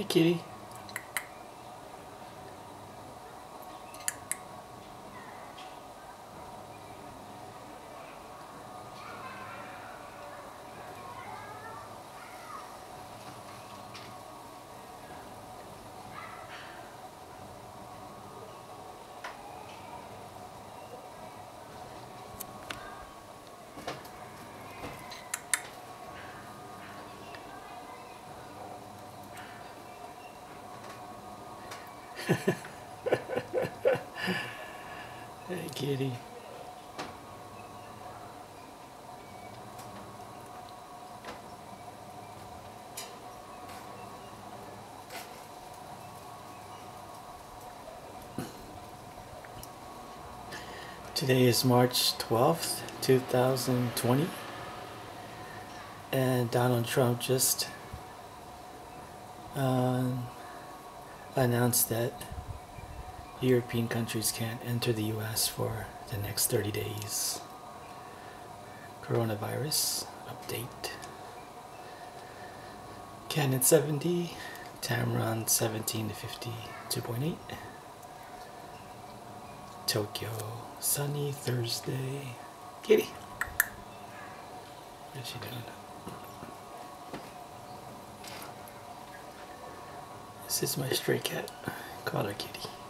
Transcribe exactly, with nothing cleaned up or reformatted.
Hey, kitty. Hey, kitty. Today is March twelfth, two thousand twenty, and Donald Trump just uh, announced that European countries can't enter the U S for the next thirty days. Coronavirus update. Canon seventy, Tamron seventeen to fifty-two point eight. Tokyo, sunny Thursday. Kitty. What's she doing? This is my stray cat. Call her Kitty.